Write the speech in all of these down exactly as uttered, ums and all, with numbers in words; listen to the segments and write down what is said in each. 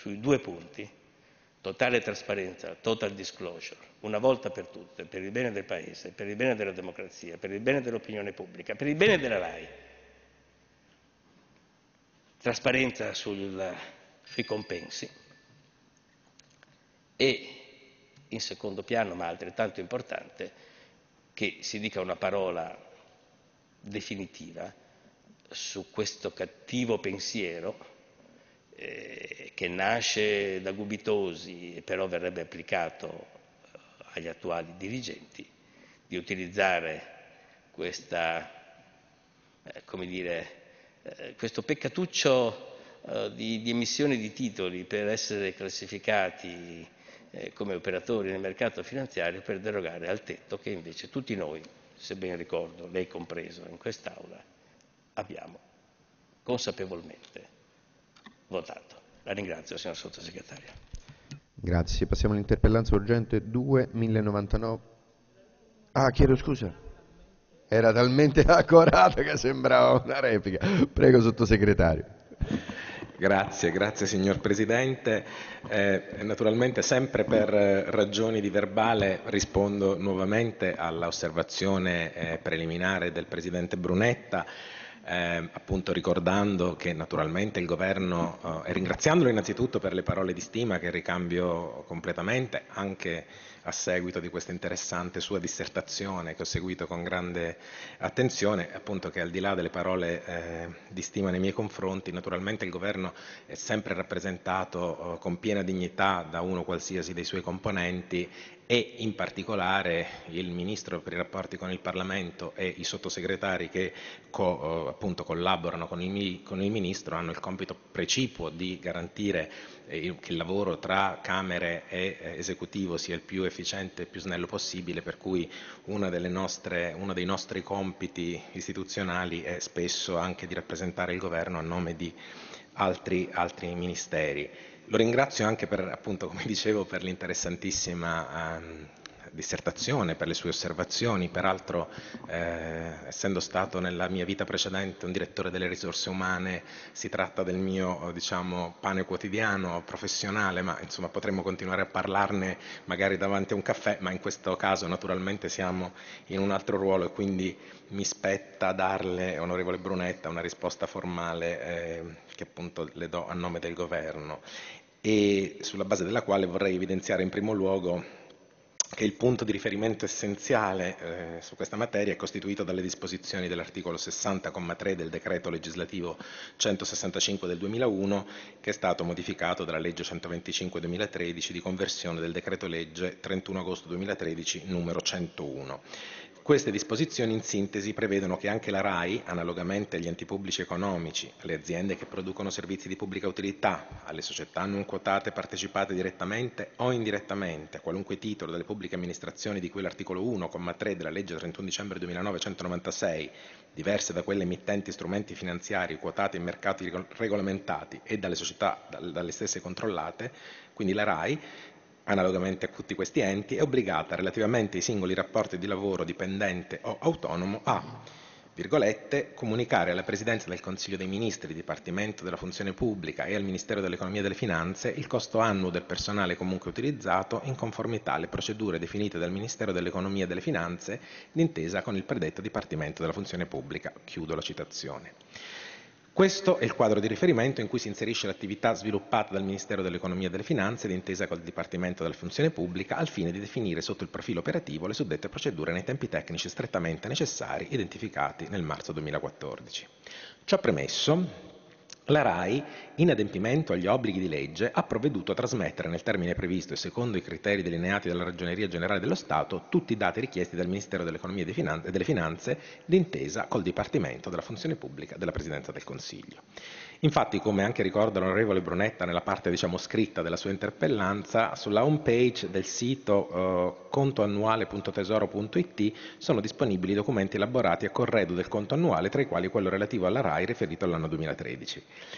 sui due punti, totale trasparenza, total disclosure, una volta per tutte, per il bene del Paese, per il bene della democrazia, per il bene dell'opinione pubblica, per il bene della RAI. Trasparenza sul, sui compensi e, in secondo piano, ma altrettanto importante, che si dica una parola definitiva su questo cattivo pensiero eh, che nasce da Gubitosi e però verrebbe applicato agli attuali dirigenti, di utilizzare questa, eh, come dire, eh, questo peccatuccio eh, di, di emissione di titoli per essere classificati eh, come operatori nel mercato finanziario, per derogare al tetto che invece tutti noi, se ben ricordo, lei compreso in quest'Aula, abbiamo consapevolmente votato. La ringrazio, signor Sottosegretario. Grazie. Passiamo all'interpellanza urgente due mille novantanove. Ah, chiedo scusa. Era talmente accorata che sembrava una replica. Prego, Sottosegretario. Grazie, grazie signor Presidente. Eh, naturalmente sempre per ragioni di verbale rispondo nuovamente all'osservazione eh, preliminare del Presidente Brunetta. Eh, appunto ricordando che naturalmente il Governo, eh, e ringraziandolo innanzitutto per le parole di stima che ricambio completamente, anche a seguito di questa interessante sua dissertazione che ho seguito con grande attenzione, appunto che al di là delle parole eh, di stima nei miei confronti, naturalmente il Governo è sempre rappresentato eh, con piena dignità da uno qualsiasi dei suoi componenti, e in particolare il Ministro per i rapporti con il Parlamento e i sottosegretari che co, eh, appunto collaborano con il, con il Ministro hanno il compito precipuo di garantire eh, che il lavoro tra Camere e eh, Esecutivo sia il più efficiente e più snello possibile, per cui una delle nostre, uno dei nostri compiti istituzionali è spesso anche di rappresentare il Governo a nome di altri, altri ministeri. Lo ringrazio anche per, appunto, come dicevo, per l'interessantissima ehm, dissertazione, per le sue osservazioni. Peraltro, eh, essendo stato nella mia vita precedente un direttore delle risorse umane, si tratta del mio, diciamo, pane quotidiano, professionale, ma insomma potremmo continuare a parlarne magari davanti a un caffè, ma in questo caso naturalmente siamo in un altro ruolo e quindi mi spetta darle, onorevole Brunetta, una risposta formale eh, che appunto le do a nome del Governo, e sulla base della quale vorrei evidenziare in primo luogo che il punto di riferimento essenziale eh, su questa materia è costituito dalle disposizioni dell'articolo sessanta comma tre del decreto legislativo centosessantacinque del duemilauno, che è stato modificato dalla legge centoventicinque duemilatredici di conversione del decreto legge trentuno agosto duemilatredici numero centouno. Queste disposizioni in sintesi prevedono che anche la RAI, analogamente agli enti pubblici economici, alle aziende che producono servizi di pubblica utilità, alle società non quotate partecipate direttamente o indirettamente a qualunque titolo dalle pubbliche amministrazioni di cui l'articolo uno comma tre della legge trentuno dicembre duemilanove centonovantasei, diverse da quelle emittenti strumenti finanziari quotati in mercati regolamentati, e dalle società dalle stesse controllate, quindi la RAI, analogamente a tutti questi enti, è obbligata relativamente ai singoli rapporti di lavoro dipendente o autonomo a, virgolette, comunicare alla Presidenza del Consiglio dei Ministri, Dipartimento della Funzione Pubblica e al Ministero dell'Economia e delle Finanze il costo annuo del personale comunque utilizzato in conformità alle procedure definite dal Ministero dell'Economia e delle Finanze d'intesa con il predetto Dipartimento della Funzione Pubblica. Chiudo la citazione. Questo è il quadro di riferimento in cui si inserisce l'attività sviluppata dal Ministero dell'Economia e delle Finanze d'intesa col Dipartimento della Funzione Pubblica al fine di definire sotto il profilo operativo le suddette procedure nei tempi tecnici strettamente necessari identificati nel marzo duemilaquattordici. Ciò premesso, la RAI, in adempimento agli obblighi di legge, ha provveduto a trasmettere nel termine previsto e secondo i criteri delineati dalla Ragioneria Generale dello Stato tutti i dati richiesti dal Ministero dell'Economia e delle Finanze d'intesa col Dipartimento della Funzione Pubblica della Presidenza del Consiglio. Infatti, come anche ricorda l'onorevole Brunetta nella parte, diciamo, scritta della sua interpellanza, sulla home page del sito eh, contoannuale punto tesoro punto it sono disponibili i documenti elaborati a corredo del conto annuale, tra i quali quello relativo alla RAI riferito all'anno duemilatredici.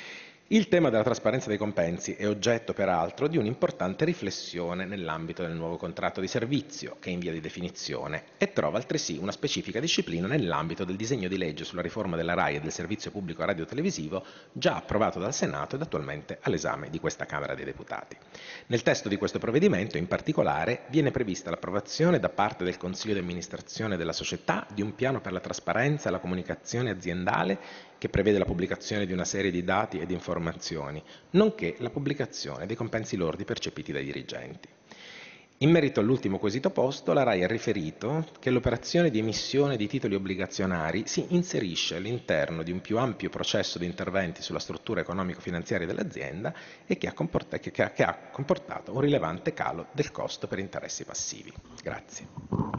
Il tema della trasparenza dei compensi è oggetto, peraltro, di un'importante riflessione nell'ambito del nuovo contratto di servizio, che è in via di definizione, e trova altresì una specifica disciplina nell'ambito del disegno di legge sulla riforma della RAI e del servizio pubblico radiotelevisivo, già approvato dal Senato ed attualmente all'esame di questa Camera dei Deputati. Nel testo di questo provvedimento, in particolare, viene prevista l'approvazione da parte del Consiglio di amministrazione della società di un piano per la trasparenza e la comunicazione aziendale che prevede la pubblicazione di una serie di dati e di informazioni, nonché la pubblicazione dei compensi lordi percepiti dai dirigenti. In merito all'ultimo quesito posto, la RAI ha riferito che l'operazione di emissione di titoli obbligazionari si inserisce all'interno di un più ampio processo di interventi sulla struttura economico-finanziaria dell'azienda e che ha, comporta- che ha- che ha comportato un rilevante calo del costo per interessi passivi. Grazie.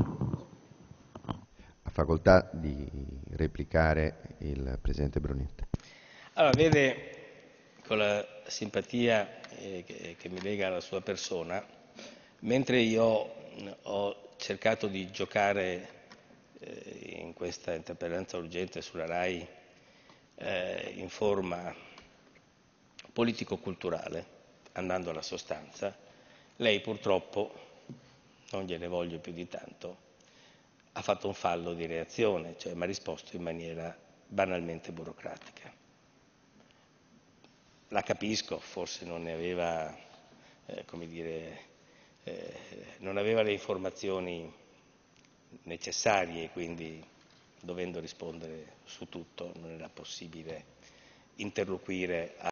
Ha facoltà di replicare il Presidente Brunetta. Allora, vede, con la simpatia eh, che, che mi lega alla sua persona, mentre io ho cercato di giocare eh, in questa interpellanza urgente sulla RAI eh, in forma politico-culturale, andando alla sostanza, lei purtroppo, non gliene voglio più di tanto, ha fatto un fallo di reazione, cioè mi ha risposto in maniera banalmente burocratica. La capisco, forse non ne aveva, eh, come dire, eh, non aveva le informazioni necessarie, quindi dovendo rispondere su tutto non era possibile interloquire